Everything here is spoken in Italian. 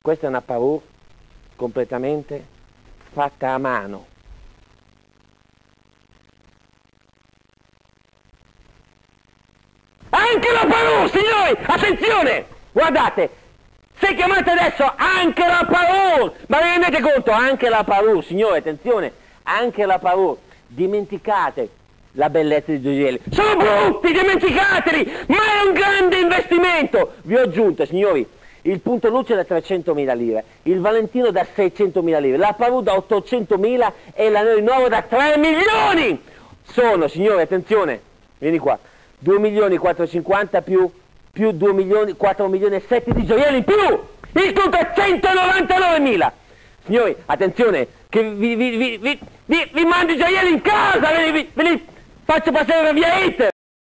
Questa è una parure completamente fatta a mano. Anche la parure, signori! Attenzione! Guardate! Se chiamate adesso anche la parure! Ma vi rendete conto? Anche la parure, signori, attenzione! Anche la parure! Dimenticate la bellezza di gioielli. Sono brutti, dimenticateli! Ma è un grande investimento! Vi ho aggiunto, signori, il punto luce da 300.000 lire, il Valentino da 600.000 lire, la parure da 800.000 e l'anello nuovo da 3 milioni! Sono, signori, attenzione, vieni qua, 2.450.000 più 2 milioni, 4 milioni e 7 di gioielli in più! Il tutto è 199.000! Signori, attenzione, che vi mando i gioielli in casa, ve li faccio passare via Internet!